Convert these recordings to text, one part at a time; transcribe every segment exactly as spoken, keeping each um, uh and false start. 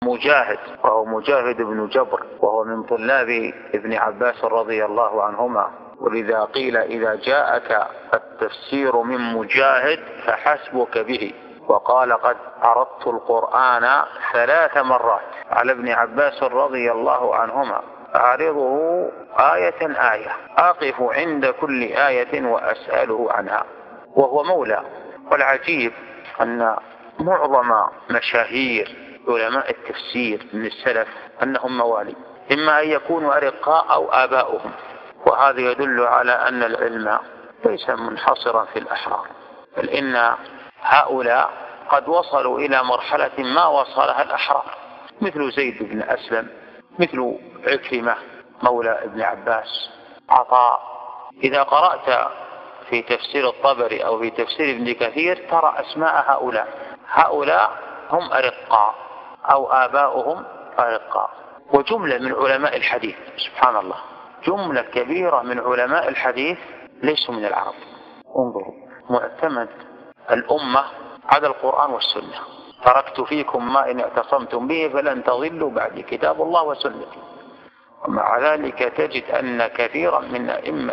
مجاهد، وهو مجاهد بن جبر، وهو من طلاب ابن عباس رضي الله عنهما، ولذا قيل إذا جاءك التفسير من مجاهد فحسبك به. وقال قد عرضت القرآن ثلاث مرات على ابن عباس رضي الله عنهما، أعرضه آية آية، أقف عند كل آية وأسأله عنها، وهو مولى. والعجيب أن معظم مشاهير علماء التفسير من السلف أنهم موالي، إما أن يكونوا أرقاء أو آباؤهم، وهذا يدل على أن العلم ليس منحصرا في الأحرار، بل إن هؤلاء قد وصلوا إلى مرحلة ما وصلها الأحرار، مثل زيد بن أسلم، مثل عكرمة مولى ابن عباس، عطاء. إذا قرأت في تفسير الطبري أو في تفسير ابن كثير ترى أسماء هؤلاء، هؤلاء هم أرقاء أو آباؤهم أرقاء. وجملة من علماء الحديث، سبحان الله، جملة كبيرة من علماء الحديث ليسوا من العرب. انظروا، معتمد الأمة على القرآن والسنة. تركت فيكم ما إن اعتصمتم به فلن تضلوا بعد، كتاب الله وسنتي. ومع ذلك تجد أن كثيرا من أئمة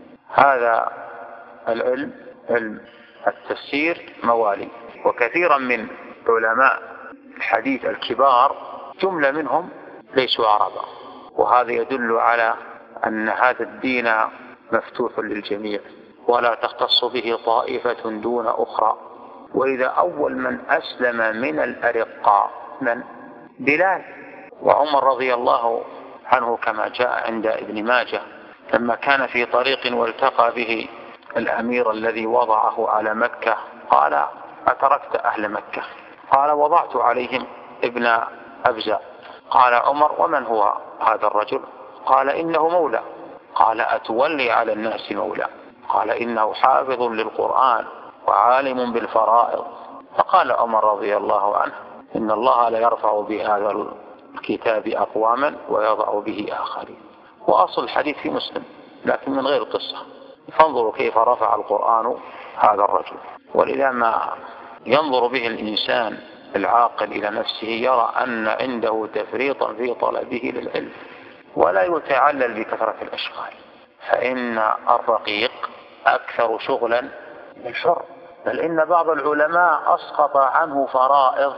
هذا العلم، علم التفسير، موالي. وكثيرا من علماء الحديث الكبار جملة منهم ليسوا عربا، وهذا يدل على أن هذا الدين مفتوح للجميع ولا تختص به طائفة دون أخرى. وإذا أول من أسلم من الأرقاء من؟ بلال. وعمر رضي الله عنه كما جاء عند ابن ماجه لما كان في طريق والتقى به الأمير الذي وضعه على مكة قال أتركت أهل مكة؟ قال وضعت عليهم ابن أبزة. قال عمر ومن هو هذا الرجل؟ قال إنه مولى. قال أتولي على الناس مولى؟ قال إنه حافظ للقرآن وعالم بالفرائض. فقال عمر رضي الله عنه إن الله لا يرفع بهذا الكتاب أقواما ويضع به آخرين. وأصل الحديث في مسلم لكن من غير قصة. فانظروا كيف رفع القرآن هذا الرجل. ولذا ما ينظر به الإنسان العاقل إلى نفسه يرى أن عنده تفريطا في طلبه للعلم، ولا يتعلل بكثرة الأشغال، فإن الرقيق أكثر شغلا من الحر. بل إن بعض العلماء أسقط عنه فرائض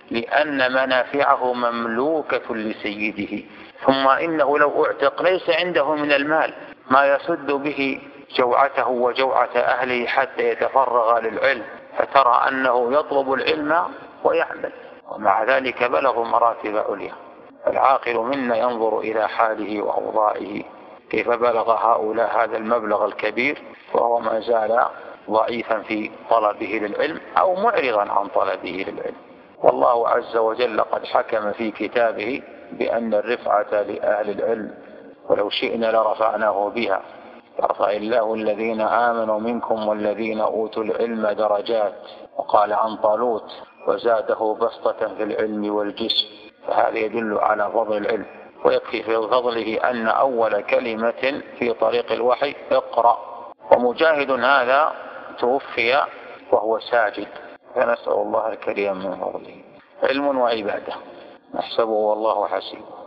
لأن منافعه مملوكة لسيده، ثم إنه لو اعتق ليس عنده من المال ما يسد به جوعته وجوعة أهله حتى يتفرغ للعلم، فترى أنه يطلب العلم ويعمل، ومع ذلك بلغ مراتب عليا. العاقل منا ينظر إلى حاله وأوضاعه كيف بلغ هؤلاء هذا المبلغ الكبير وهو ما زال ضعيفا في طلبه للعلم أو معرضا عن طلبه للعلم. والله عز وجل قد حكم في كتابه بأن الرفعة لأهل العلم، ولو شئنا لرفعناه بها، يرفع الله الذين آمنوا منكم والذين أوتوا العلم درجات. وقال عن طالوت وزاده بسطة في العلم والجسم، فهذا يدل على فضل العلم. ويكفي في فضله أن أول كلمة في طريق الوحي اقرأ. ومجاهد هذا توفي وهو ساجد، فنسأل الله الكريم من فضله. علم وعبادة نحسبه والله حسيبه.